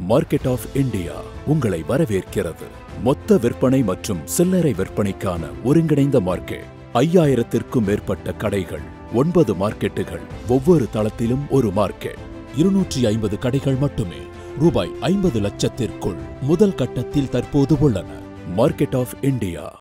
Market of India உங்களை வரவேற்கிறது. மொத்த விற்பனை மற்றும் சில்லறை விற்பனைக்கான ஒருங்கிணைந்த மார்க்கெட். 5000த்திற்கும் மேற்பட்ட கடைகள், 9 மார்க்கெட்டுகள், ஒவ்வொரு தளத்திலும் ஒரு மார்க்கெட். 250 கடைகள் மட்டுமே ரூபாய் 50 லட்சத்திற்குள் முதல் கட்டத்தில் தற்போது உள்ளன. Market of India.